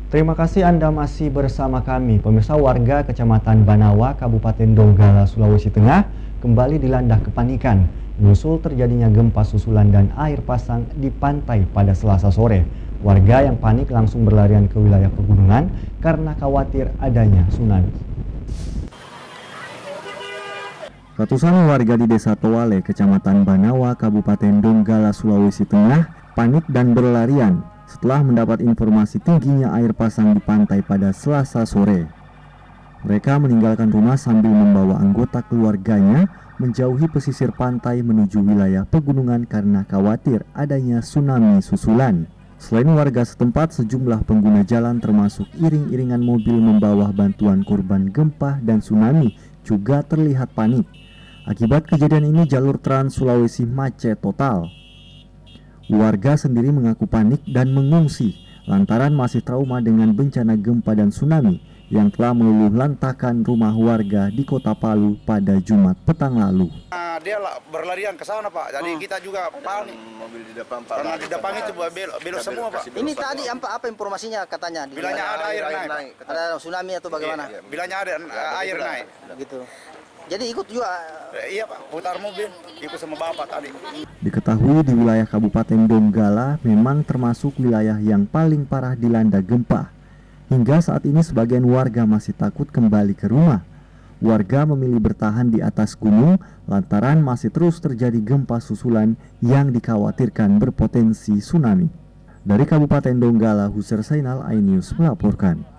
Terima kasih Anda masih bersama kami. Pemirsa, warga Kecamatan Banawa, Kabupaten Donggala, Sulawesi Tengah kembali dilanda kepanikan menyusul terjadinya gempa susulan dan air pasang di pantai pada Selasa sore. Warga yang panik langsung berlarian ke wilayah pegunungan karena khawatir adanya tsunami. Ratusan warga di Desa Towale, Kecamatan Banawa, Kabupaten Donggala, Sulawesi Tengah panik dan berlarian setelah mendapat informasi tingginya air pasang di pantai pada Selasa sore. Mereka meninggalkan rumah sambil membawa anggota keluarganya menjauhi pesisir pantai menuju wilayah pegunungan karena khawatir adanya tsunami susulan. Selain warga setempat, sejumlah pengguna jalan termasuk iring-iringan mobil membawa bantuan korban gempa dan tsunami juga terlihat panik. Akibat kejadian ini, jalur Trans Sulawesi macet total. Warga sendiri mengaku panik dan mengungsi lantaran masih trauma dengan bencana gempa dan tsunami yang telah meluluh lantakan rumah warga di Kota Palu pada Jumat petang lalu. Dia berlarian ke sana, Pak. Jadi kita juga panik. Mobil di depan, Pak. Karena di depan itu belok semua, Pak. Ini tadi apa informasinya katanya? Bilanya ada air naik. Ada tsunami atau bagaimana? Bilanya ada air naik. Gitu. Jadi ikut juga? Iya, Pak. Putar mobil. Ikut sama Bapak tadi. Diketahui di wilayah Kabupaten Donggala memang termasuk wilayah yang paling parah dilanda gempa. Hingga saat ini sebagian warga masih takut kembali ke rumah. Warga memilih bertahan di atas gunung lantaran masih terus terjadi gempa susulan yang dikhawatirkan berpotensi tsunami. Dari Kabupaten Donggala, Husser Zainal, iNews melaporkan.